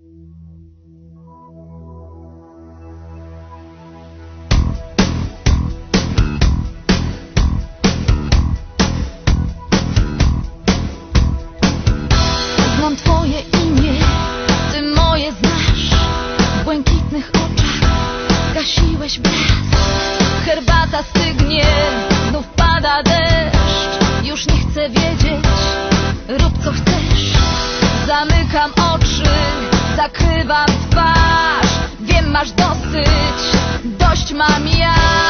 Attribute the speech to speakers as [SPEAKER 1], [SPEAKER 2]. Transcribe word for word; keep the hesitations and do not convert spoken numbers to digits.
[SPEAKER 1] Znam twoje imię, ty moje znasz. W błękitnych oczach gasiłeś blask. Herbata stygnie, znów pada deszcz. Już nie chcę wiedzieć, rób co chcesz. Zamykam oczy, zakrywam twarz. Wiem, masz dosyć, dość mam ja.